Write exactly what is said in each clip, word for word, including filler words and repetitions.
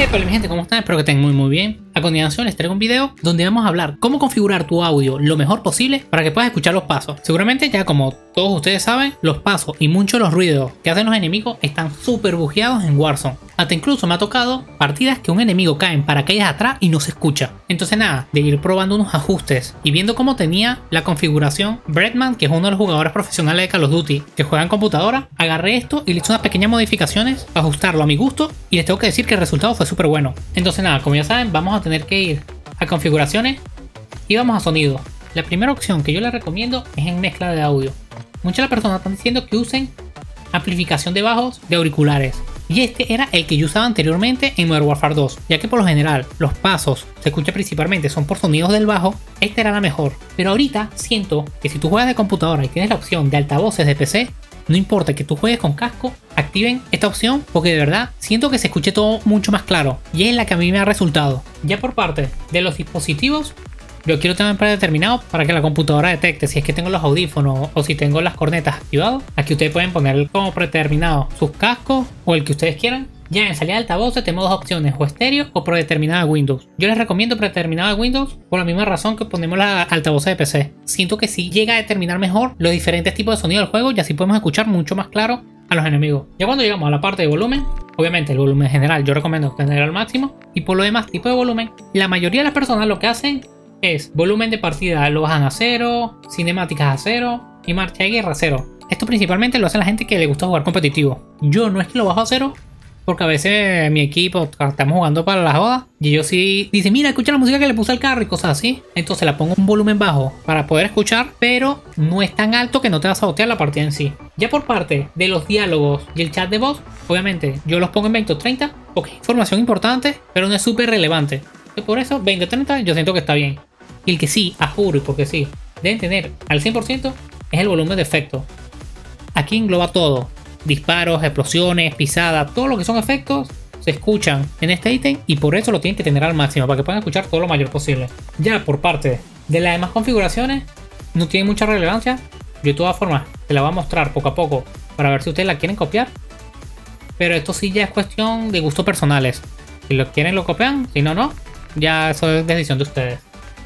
Hola mi gente, ¿cómo están? Espero que estén muy muy bien. A continuación les traigo un video donde vamos a hablar cómo configurar tu audio lo mejor posible para que puedas escuchar los pasos. Seguramente ya como todos ustedes saben, los pasos y muchos de los ruidos que hacen los enemigos están súper bugueados en Warzone. Hasta incluso me ha tocado partidas que un enemigo cae en paracaídas atrás y no se escucha. Entonces nada, de ir probando unos ajustes y viendo cómo tenía la configuración Breadman, que es uno de los jugadores profesionales de Call of Duty que juega en computadora, agarré esto y le hice unas pequeñas modificaciones para ajustarlo a mi gusto y les tengo que decir que el resultado fue súper bueno. Entonces nada, como ya saben, vamos a tener que ir a configuraciones y vamos a sonido. La primera opción que yo les recomiendo es en mezcla de audio. Muchas de las personas están diciendo que usen amplificación de bajos de auriculares. Y este era el que yo usaba anteriormente en Modern Warfare dos, ya que por lo general los pasos se escucha principalmente son por sonidos del bajo. Esta era la mejor, pero ahorita siento que si tú juegas de computadora y tienes la opción de altavoces de P C, no importa que tú juegues con casco, activen esta opción porque de verdad siento que se escuche todo mucho más claro y es la que a mí me ha resultado. Ya por parte de los dispositivos, yo quiero tener predeterminado para que la computadora detecte si es que tengo los audífonos o si tengo las cornetas activadas. Aquí ustedes pueden poner como predeterminado sus cascos o el que ustedes quieran. Ya en salida de altavoces tenemos dos opciones, o estéreo o predeterminada de Windows. Yo les recomiendo predeterminada de Windows por la misma razón que ponemos la altavoces de P C. Siento que sí llega a determinar mejor los diferentes tipos de sonido del juego y así podemos escuchar mucho más claro a los enemigos. Ya cuando llegamos a la parte de volumen, obviamente el volumen general yo recomiendo tener al máximo, y por lo demás tipo de volumen, la mayoría de las personas lo que hacen es volumen de partida lo bajan a cero, cinemáticas a cero y marcha de guerra a cero. Esto principalmente lo hace la gente que le gusta jugar competitivo. Yo no es que lo bajo a cero, porque a veces mi equipo estamos jugando para la joda y ellos sí dicen, mira, escucha la música que le puse al carro y cosas así. Entonces la pongo un volumen bajo para poder escuchar, pero no es tan alto que no te va a sabotear la partida en sí. Ya por parte de los diálogos y el chat de voz, obviamente yo los pongo en veinte o treinta porque es información importante, pero no es súper relevante. Y por eso veinte o treinta yo siento que está bien. Y el que sí, a juro y porque sí, deben tener al cien por ciento es el volumen de efectos. Aquí engloba todo. Disparos, explosiones, pisadas, todo lo que son efectos se escuchan en este ítem y por eso lo tienen que tener al máximo para que puedan escuchar todo lo mayor posible. Ya por parte de las demás configuraciones no tiene mucha relevancia. Yo de todas formas te la voy a mostrar poco a poco para ver si ustedes la quieren copiar. Pero esto sí ya es cuestión de gustos personales. Si lo quieren lo copian, si no, no. Ya eso es decisión de ustedes.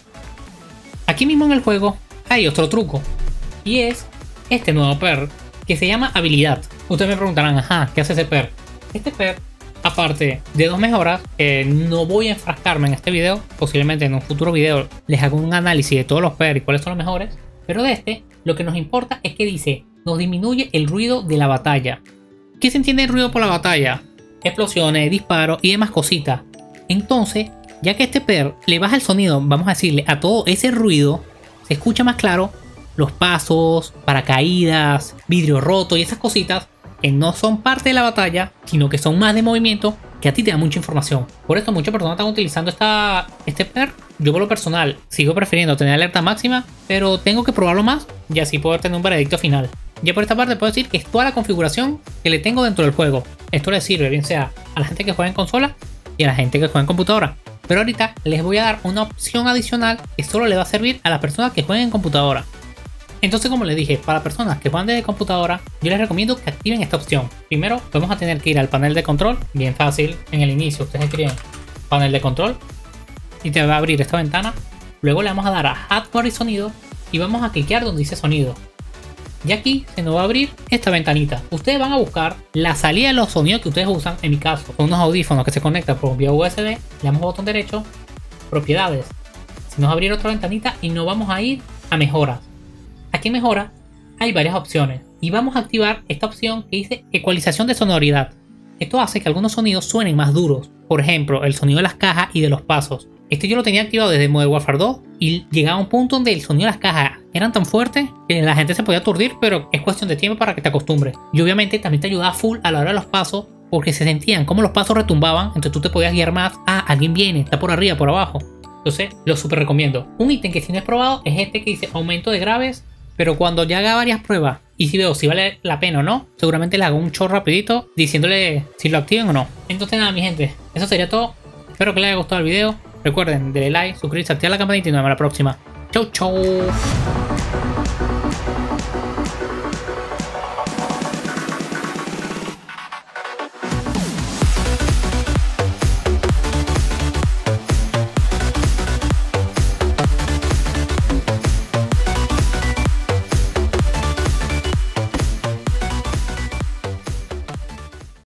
Aquí mismo en el juego hay otro truco y es este nuevo perk que se llama habilidad. Ustedes me preguntarán, ajá, ¿qué hace ese perk? Este perk, aparte de dos mejoras, eh, no voy a enfrascarme en este video, posiblemente en un futuro video les hago un análisis de todos los perks y cuáles son los mejores, pero de este lo que nos importa es que dice, nos disminuye el ruido de la batalla. ¿Qué se entiende el ruido por la batalla? Explosiones, disparos y demás cositas. Entonces, ya que este perk le baja el sonido, vamos a decirle, a todo ese ruido, se escucha más claro los pasos, paracaídas, vidrio roto y esas cositas que no son parte de la batalla, sino que son más de movimiento, que a ti te da mucha información. Por eso muchas personas están utilizando esta, este perk. Yo por lo personal sigo prefiriendo tener alerta máxima, pero tengo que probarlo más y así poder tener un veredicto final. Ya por esta parte puedo decir que es toda la configuración que le tengo dentro del juego. Esto le sirve bien sea a la gente que juega en consola y a la gente que juega en computadora. Pero ahorita les voy a dar una opción adicional que solo le va a servir a las personas que jueguen en computadora. Entonces, como les dije, para personas que juegan desde computadora, yo les recomiendo que activen esta opción. Primero, vamos a tener que ir al panel de control, bien fácil. En el inicio, ustedes escriben panel de control y te va a abrir esta ventana. Luego le vamos a dar a hardware y sonido y vamos a cliquear donde dice sonido. Y aquí se nos va a abrir esta ventanita. Ustedes van a buscar la salida de los sonidos que ustedes usan. En mi caso, son unos audífonos que se conectan por vía U S B. Le damos botón derecho, propiedades. Se nos va a abrir otra ventanita y nos vamos a ir a mejoras. Aquí en mejora hay varias opciones y vamos a activar esta opción que dice ecualización de sonoridad. Esto hace que algunos sonidos suenen más duros, por ejemplo el sonido de las cajas y de los pasos. Este yo lo tenía activado desde Modern Warfare dos y llegaba a un punto donde el sonido de las cajas eran tan fuertes que la gente se podía aturdir, pero es cuestión de tiempo para que te acostumbres. Y obviamente también te ayudaba full a la hora de los pasos porque se sentían como los pasos retumbaban, entonces tú te podías guiar más. Ah, alguien viene, está por arriba, por abajo. Entonces lo super recomiendo. Un ítem que si no es probado es este que dice aumento de graves. Pero cuando ya haga varias pruebas y si veo si vale la pena o no, seguramente le hago un show rapidito diciéndole si lo activen o no. Entonces nada mi gente, eso sería todo. Espero que les haya gustado el video. Recuerden, denle like, suscribirse, activar la campanita y nos vemos la próxima. Chau chau.